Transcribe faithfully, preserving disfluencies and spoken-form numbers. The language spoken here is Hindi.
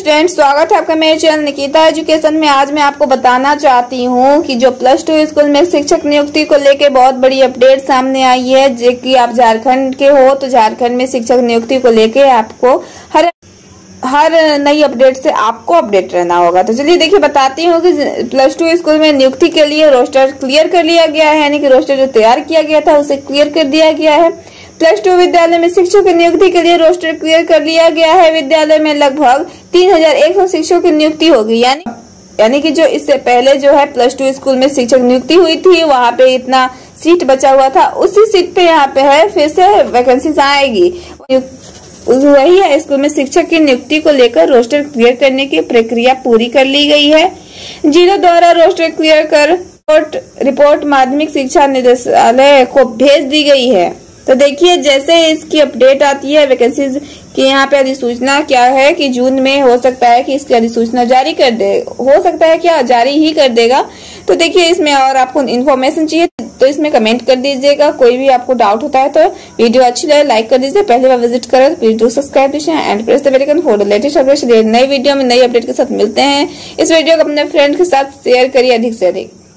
फ्रेंड्स, स्वागत है आपका मेरे चैनल निकिता एजुकेशन में। आज मैं आपको बताना चाहती हूँ कि जो प्लस टू स्कूल में शिक्षक नियुक्ति को लेके बहुत बड़ी अपडेट सामने आई है। जो कि आप झारखंड के हो तो झारखंड में शिक्षक नियुक्ति को लेके आपको हर हर नई अपडेट से आपको अपडेट रहना होगा। तो चलिए देखिए, बताती हूँ कि प्लस टू स्कूल में नियुक्ति के लिए रोस्टर क्लियर कर लिया गया है, यानी कि रोस्टर जो तैयार किया गया था उसे क्लियर कर दिया गया है। प्लस टू विद्यालय में शिक्षकों की नियुक्ति के लिए रोस्टर क्लियर कर लिया गया है। विद्यालय में लगभग तीन हजार एक सौ शिक्षकों की नियुक्ति होगी, यानी यानी कि जो इससे पहले जो है प्लस टू स्कूल में शिक्षक नियुक्ति हुई थी वहां पे इतना सीट बचा हुआ था, उसी सीट पे यहाँ पे है फिर से वैकेंसी आएगी। वही है, स्कूल में शिक्षक की नियुक्ति को लेकर रोस्टर क्लियर करने की प्रक्रिया पूरी कर ली गई है। जिलों द्वारा रोस्टर क्लियर कर रिपोर्ट, रिपोर्ट माध्यमिक शिक्षा निदेशालय को भेज दी गई है। तो देखिए, जैसे इसकी अपडेट आती है वैकेंसीज की यहाँ पे अधिसूचना क्या है कि जून में हो सकता है कि इसकी अधिसूचना जारी कर दे, हो सकता है क्या जारी ही कर देगा। तो देखिए, इसमें और आपको इन्फॉर्मेशन चाहिए तो इसमें कमेंट कर दीजिएगा। कोई भी आपको डाउट होता है तो वीडियो अच्छी लगे लाइक कर दीजिए। पहली बार विजिट करें तो please do subscribe and press the bell icon for the latest update. नई वीडियो में नई अपडेट के साथ मिलते हैं। इस वीडियो को अपने फ्रेंड के साथ शेयर करिए अधिक से अधिक।